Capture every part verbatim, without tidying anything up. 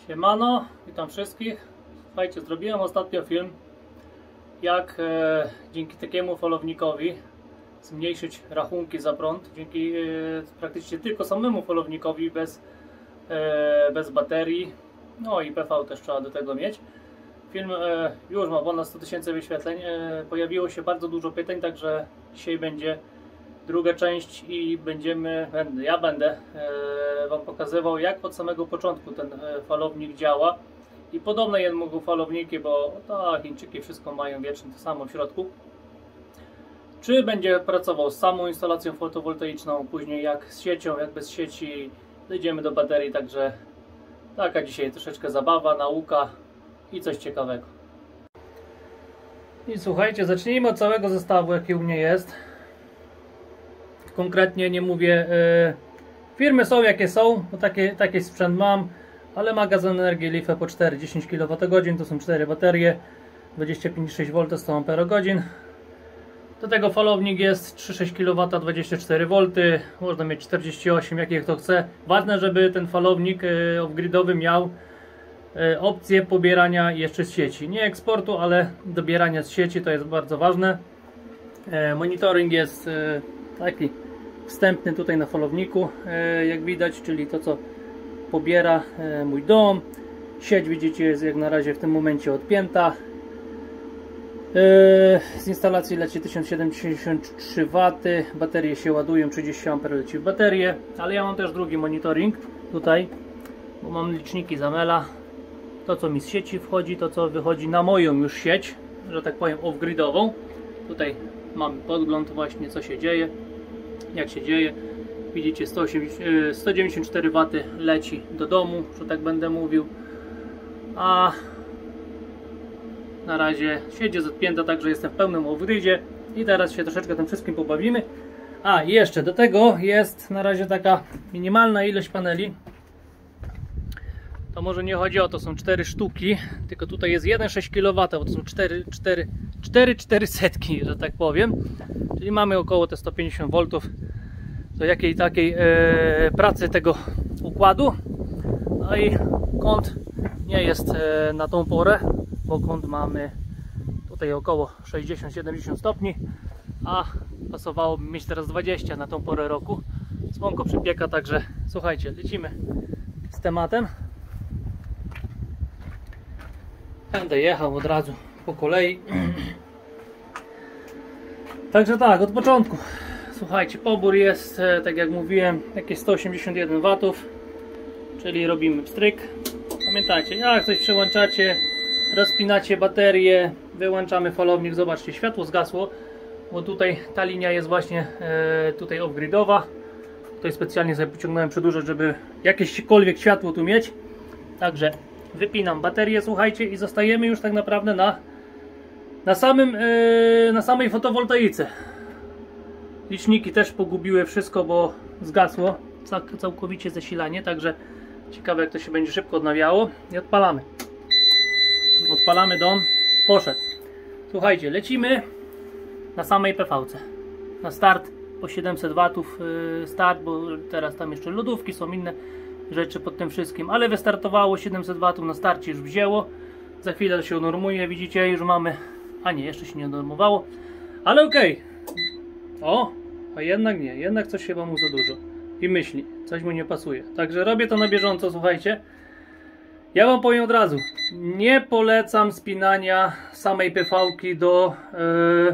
Siemano, witam wszystkich. Słuchajcie, zrobiłem ostatnio film, jak e, dzięki takiemu falownikowi zmniejszyć rachunki za prąd, dzięki e, praktycznie tylko samemu falownikowi, bez, e, bez baterii, no i P V też trzeba do tego mieć. Film e, już ma ponad sto tysięcy wyświetleń, e, pojawiło się bardzo dużo pytań, także dzisiaj będzie druga część i będziemy, będę, ja będę e, Wam pokazywał, jak od samego początku ten e, falownik działa. I podobne jednego falowniki, bo to Chińczyki wszystko mają wiecznie to samo w środku. Czy będzie pracował z samą instalacją fotowoltaiczną, później jak z siecią, jak bez sieci, dojdziemy do baterii, także taka dzisiaj troszeczkę zabawa, nauka i coś ciekawego. I słuchajcie, zacznijmy od całego zestawu, jaki u mnie jest. Konkretnie nie mówię, yy, firmy są jakie są, bo takie, taki sprzęt mam, ale magazyn energii L I F E po cztery, dziesięć kilowatogodzin, to są cztery baterie, dwadzieścia pięć przecinek sześć wolta, sto amperogodzin. Do tego falownik jest trzy przecinek sześć kilowata, dwadzieścia cztery wolty, można mieć czterdzieści osiem, jakie kto chce. Ważne, żeby ten falownik yy, off-gridowy miał yy, opcję pobierania jeszcze z sieci. Nie eksportu, ale dobierania z sieci, to jest bardzo ważne. Yy, monitoring jest yy, taki wstępny tutaj na falowniku, jak widać, czyli to, co pobiera mój dom. Sieć, widzicie, jest jak na razie w tym momencie odpięta. Z instalacji leci tysiąc siedemdziesiąt trzy waty, baterie się ładują, trzydzieści amperów leci w baterię, ale ja mam też drugi monitoring tutaj, bo mam liczniki Zamela, to co mi z sieci wchodzi, to co wychodzi na moją już sieć, że tak powiem off-gridową. Tutaj mamy podgląd właśnie, co się dzieje, jak się dzieje. Widzicie, sto dziewięćdziesiąt cztery waty leci do domu, że tak będę mówił, a na razie sieć jest odpięta, także jestem w pełnym off-gridzie i teraz się troszeczkę tym wszystkim pobawimy. A i jeszcze do tego jest na razie taka minimalna ilość paneli. To może nie chodzi o to, są cztery sztuki, tylko tutaj jest jeden przecinek sześć kilowata, bo to są cztery czterysta, że tak powiem. Czyli mamy około te sto pięćdziesiąt woltów do jakiej takiej e, pracy tego układu. No i kąt nie jest e, na tą porę, bo kąt mamy tutaj około sześćdziesiąt siedemdziesiąt stopni, a pasowałoby mieć teraz dwadzieścia na tą porę roku. Słonko przypieka, także słuchajcie, lecimy z tematem. Będę jechał od razu po kolei. Także tak, od początku. Słuchajcie, pobór jest, tak jak mówiłem, jakieś sto osiemdziesiąt jeden watów, czyli robimy pstryk. Pamiętajcie, jak coś przełączacie, rozpinacie baterię, wyłączamy falownik, zobaczcie, światło zgasło, bo tutaj ta linia jest właśnie e, tutaj off-gridowa. Tutaj specjalnie sobie pociągnąłem przedłużacz, żeby jakiekolwiek światło tu mieć. Także wypinam baterię, słuchajcie, i zostajemy już tak naprawdę na, na, samym, e, na samej fotowoltaice. Liczniki też pogubiły wszystko, bo zgasło całkowicie zasilanie, także ciekawe, jak to się będzie szybko odnawiało. I odpalamy. Odpalamy dom, poszedł. Słuchajcie, lecimy na samej P V ce. Na start po siedemset watów start, bo teraz tam jeszcze lodówki, są inne rzeczy pod tym wszystkim, ale wystartowało siedemset watów na starcie, już wzięło. Za chwilę się unormuje, widzicie, już mamy, a nie, jeszcze się nie unormowało, ale okej. Okay. O, a jednak nie, jednak coś chyba mu za dużo i myśli, coś mu nie pasuje. Także robię to na bieżąco, słuchajcie. Ja wam powiem od razu, nie polecam spinania samej P V ki do yy,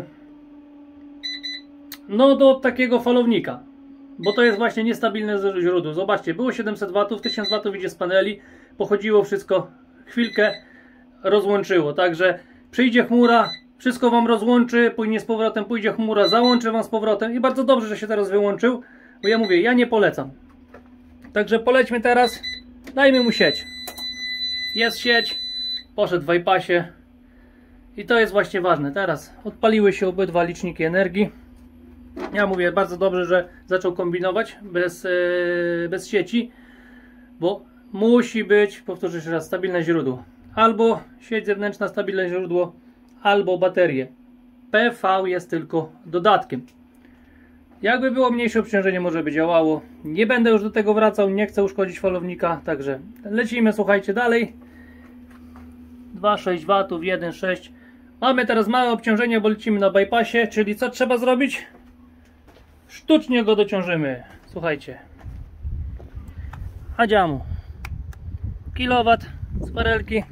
no do takiego falownika, bo to jest właśnie niestabilne źródło. Zobaczcie, było siedemset watów, tysiąc watów idzie z paneli, pochodziło wszystko, chwilkę rozłączyło, także przyjdzie chmura, wszystko wam rozłączy, później z powrotem pójdzie chmura, załączy wam z powrotem i bardzo dobrze, że się teraz wyłączył, bo ja mówię, ja nie polecam. Także polećmy teraz, dajmy mu sieć. Jest sieć, poszedł w bypassie i to jest właśnie ważne. Teraz odpaliły się obydwa liczniki energii. Ja mówię, bardzo dobrze, że zaczął kombinować bez, yy, bez sieci, bo musi być, powtórzę jeszcze raz, stabilne źródło. Albo sieć zewnętrzna, stabilne źródło, albo baterie. P V jest tylko dodatkiem. Jakby było mniejsze obciążenie, może by działało. Nie będę już do tego wracał, nie chcę uszkodzić falownika, także lecimy, słuchajcie, dalej. dwa przecinek sześć watów, jeden przecinek sześć. Mamy teraz małe obciążenie, bo lecimy na bypassie, czyli co trzeba zrobić? Sztucznie go dociążymy. Słuchajcie. Adziamu. Kilowat z farelki.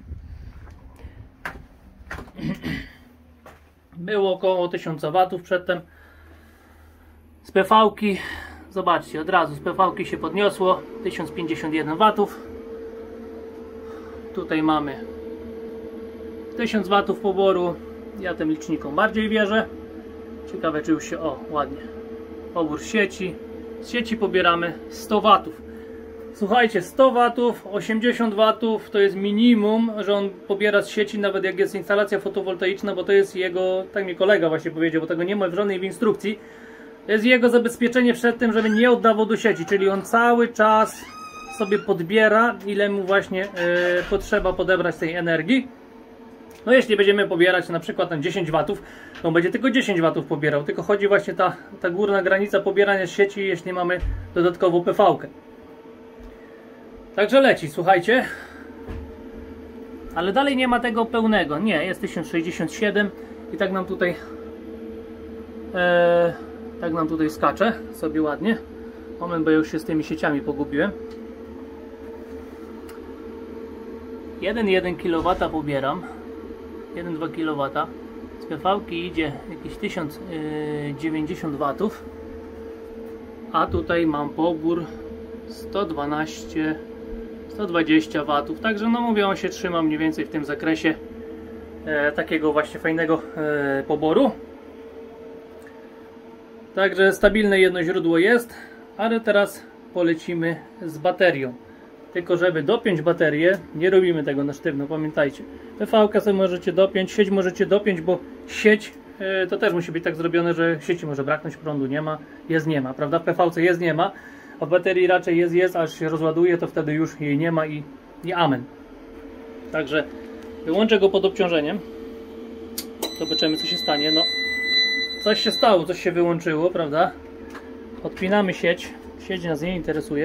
Było około tysiąc watów przedtem. Z P V-ki, zobaczcie, od razu z P V-ki się podniosło, tysiąc pięćdziesiąt jeden watów. Tutaj mamy tysiąc watów poboru. Ja tym licznikom bardziej wierzę. Ciekawe, czy już się, o, ładnie. Pobór z sieci. Z sieci pobieramy sto watów. Słuchajcie, sto watów, osiemdziesiąt watów to jest minimum, że on pobiera z sieci, nawet jak jest instalacja fotowoltaiczna, bo to jest jego, tak mi kolega właśnie powiedział, bo tego nie ma w żadnej w instrukcji. To jest jego zabezpieczenie przed tym, żeby nie oddawał do sieci, czyli on cały czas sobie podbiera, ile mu właśnie yy, potrzeba podebrać tej energii. No jeśli będziemy pobierać na przykład na dziesięć watów, to on będzie tylko dziesięć watów pobierał, tylko chodzi właśnie ta, ta górna granica pobierania z sieci, jeśli mamy dodatkową P V-kę. Także leci, słuchajcie. Ale dalej nie ma tego pełnego. Nie, jest tysiąc sześćdziesiąt siedem i tak nam tutaj e, tak nam tutaj skacze sobie ładnie. Moment, bo ja już się z tymi sieciami pogubiłem. jeden przecinek jeden kilowata pobieram. jeden przecinek dwa kilowata. Z P V-ki idzie jakieś tysiąc dziewięćdziesiąt watów. A tutaj mam pobór sto dwanaście, sto dwadzieścia watów. Także no mówię, on się trzyma mniej więcej w tym zakresie e, takiego właśnie fajnego e, poboru. Także stabilne jedno źródło jest, ale teraz polecimy z baterią. Tylko żeby dopiąć baterię, nie robimy tego na sztywno, pamiętajcie. P V-kę sobie możecie dopiąć, sieć możecie dopiąć, bo sieć e, to też musi być tak zrobione, że sieci może braknąć, prądu nie ma, jest nie ma, prawda? W P V-ce jest nie ma, a w baterii raczej jest jest, aż się rozładuje, to wtedy już jej nie ma i, i amen. Także wyłączę go pod obciążeniem. Zobaczymy, co się stanie. No, coś się stało, coś się wyłączyło, prawda? Odpinamy sieć. Sieć nas nie interesuje.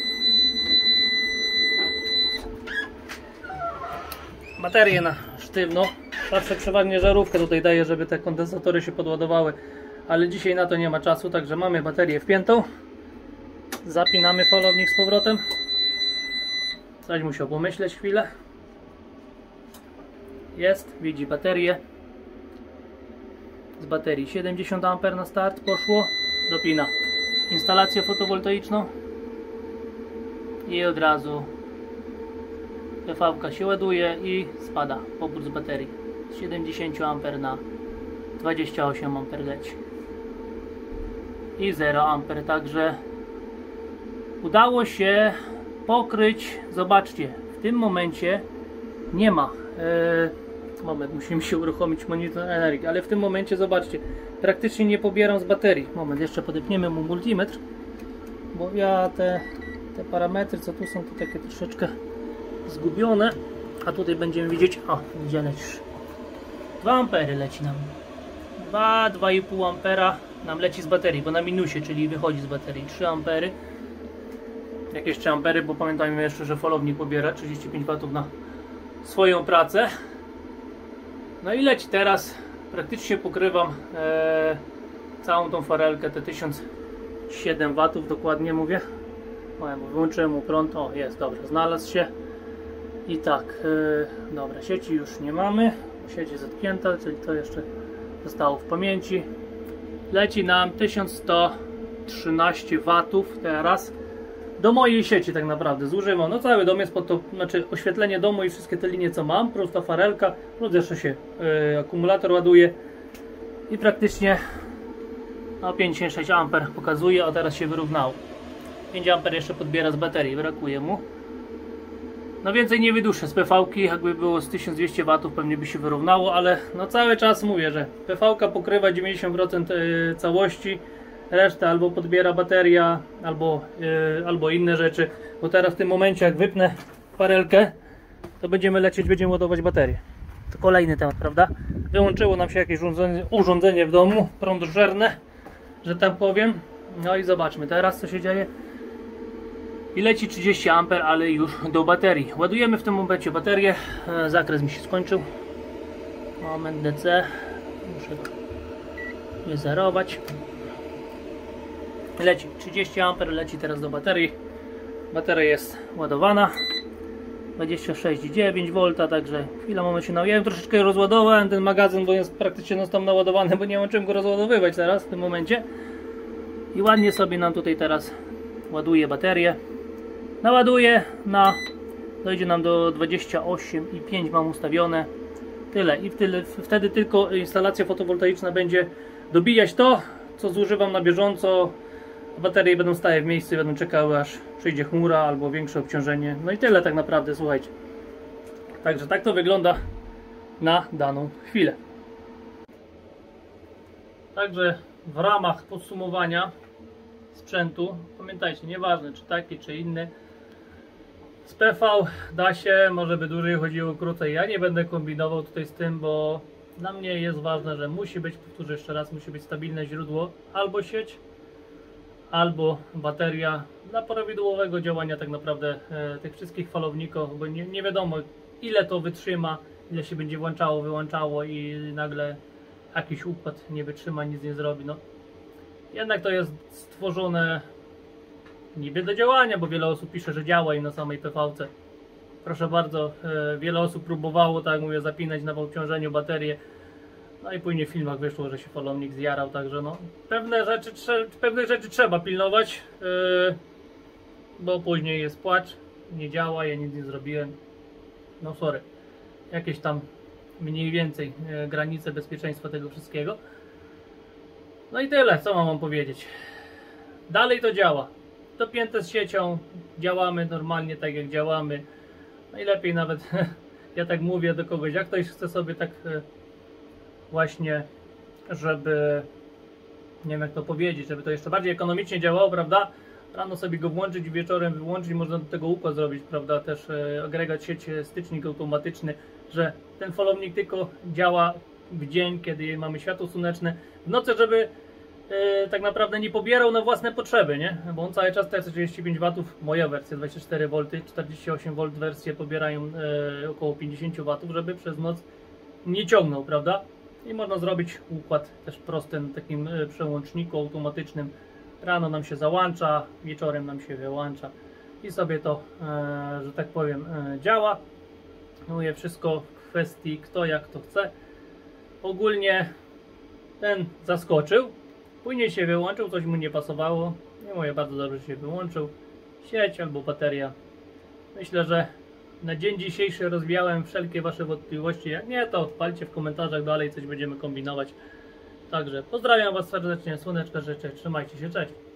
Baterię na sztywno. Zawsze przeważnie żarówkę tutaj daję, żeby te kondensatory się podładowały, ale dzisiaj na to nie ma czasu, także mamy baterię wpiętą. Zapinamy falownik z powrotem. Coś musiał pomyśleć chwilę. Jest, widzi baterię. Z baterii siedemdziesiąt amperów na start poszło. Dopina instalację fotowoltaiczną i od razu P V-ka się ładuje i spada pobór z baterii z siedemdziesiąt amperów na dwadzieścia osiem amperów leci i zero amperów. Także udało się pokryć. Zobaczcie, w tym momencie nie ma yy, moment, musimy się uruchomić monitor energii, ale w tym momencie zobaczcie, praktycznie nie pobieram z baterii. Moment, jeszcze podepniemy mu multimetr, bo ja te, te parametry, co tu są, to takie troszeczkę zgubione, a tutaj będziemy widzieć, o, gdzie lecisz, dwa ampery leci nam, dwa, dwa i pół ampera nam leci z baterii, bo na minusie, czyli wychodzi z baterii, trzy ampery, jakieś trzy ampery, bo pamiętajmy jeszcze, że falownik pobiera trzydzieści pięć watów na swoją pracę. No i leci teraz, praktycznie pokrywam e, całą tą farelkę, te tysiąc siedem watów dokładnie mówię. O, ja wyłączyłem mu prąd, o jest, dobrze, znalazł się. I tak, e, dobra, sieci już nie mamy, sieć jest odpięta, czyli to jeszcze zostało w pamięci. Leci nam tysiąc sto trzynaście watów teraz do mojej sieci tak naprawdę zużywam. No cały dom jest pod to, znaczy oświetlenie domu i wszystkie te linie co mam, prosta farelka, plus jeszcze się y, akumulator ładuje i praktycznie no, pięćdziesiąt sześć amperów pokazuje, a teraz się wyrównało. pięć amperów jeszcze podbiera z baterii, brakuje mu. No więcej nie wyduszę z P V-ki, jakby było z tysiąc dwieście watów pewnie by się wyrównało, ale no cały czas mówię, że P V-ka pokrywa dziewięćdziesiąt procent całości, resztę albo podbiera bateria, albo, yy, albo inne rzeczy, bo teraz w tym momencie jak wypnę farelkę, to będziemy lecieć, będziemy ładować baterię. To kolejny temat, prawda? Wyłączyło nam się jakieś urządzenie, urządzenie w domu, prądżerne, że tak powiem. No i zobaczmy teraz, co się dzieje. I leci trzydzieści amperów, ale już do baterii. Ładujemy w tym momencie baterię. Zakres mi się skończył. Moment, D C. Muszę go nie zerować. Leci trzydzieści amperów, leci teraz do baterii. Bateria jest ładowana. dwadzieścia sześć i dziewięć wolta, także chwilę moment się nawijałem. Troszeczkę rozładowałem ten magazyn, bo jest praktycznie no tam naładowany, bo nie mam czym go rozładowywać teraz w tym momencie. I ładnie sobie nam tutaj teraz ładuje baterię. Naładuje na, dojdzie nam do dwadzieścia osiem i pięć mam ustawione. Tyle i w tyle, wtedy tylko instalacja fotowoltaiczna będzie dobijać to, co zużywam na bieżąco. Baterie będą stały w miejscu i będą czekały, aż przyjdzie chmura albo większe obciążenie. No i tyle tak naprawdę, słuchajcie. Także tak to wygląda na daną chwilę. Także w ramach podsumowania sprzętu, pamiętajcie, nieważne czy taki czy inny, z P V da się, może by dłużej chodziło, krócej. Ja nie będę kombinował tutaj z tym, bo dla mnie jest ważne, że musi być, powtórzę jeszcze raz, musi być stabilne źródło, albo sieć, albo bateria dla prawidłowego działania tak naprawdę e, tych wszystkich falowników, bo nie, nie wiadomo ile to wytrzyma, ile się będzie włączało, wyłączało i nagle jakiś układ nie wytrzyma, nic nie zrobi. No, jednak to jest stworzone niby do działania, bo wiele osób pisze, że działa i na samej P V C. Proszę bardzo, e, wiele osób próbowało, tak jak mówię, zapinać na obciążeniu baterię. No i później w filmach wyszło, że się falownik zjarał, także no pewne rzeczy, pewnych rzeczy trzeba pilnować, yy, bo później jest płacz, nie działa, ja nic nie zrobiłem, no sorry, jakieś tam mniej więcej yy, granice bezpieczeństwa tego wszystkiego. No i tyle, co mam wam powiedzieć. Dalej to działa, dopięte z siecią, działamy normalnie tak jak działamy, najlepiej nawet, ja tak mówię do kogoś, jak ktoś chce sobie tak yy, właśnie, żeby, nie wiem jak to powiedzieć, żeby to jeszcze bardziej ekonomicznie działało, prawda? Rano sobie go włączyć, wieczorem wyłączyć, można do tego układ zrobić, prawda? Też e, agregat sieci, stycznik automatyczny, że ten falownik tylko działa w dzień, kiedy mamy światło słoneczne, w nocy, żeby e, tak naprawdę nie pobierał na własne potrzeby, nie? Bo on cały czas te trzydzieści pięć watów, moja wersja dwadzieścia cztery wolty, czterdzieści osiem wolt wersje pobierają e, około pięćdziesiąt watów, żeby przez noc nie ciągnął, prawda? I można zrobić układ też prosty na takim przełączniku automatycznym. Rano nam się załącza, wieczorem nam się wyłącza i sobie to, e, że tak powiem, e, działa. Mówię wszystko w kwestii kto jak to chce. Ogólnie ten zaskoczył, później się wyłączył, coś mu nie pasowało. Nie mówię, bardzo dobrze się wyłączył. Sieć albo bateria. Myślę, że na dzień dzisiejszy rozwiałem wszelkie wasze wątpliwości. Jak nie, to odpalcie w komentarzach dalej, coś będziemy kombinować. Także pozdrawiam was serdecznie, słoneczka życzę, trzymajcie się, cześć.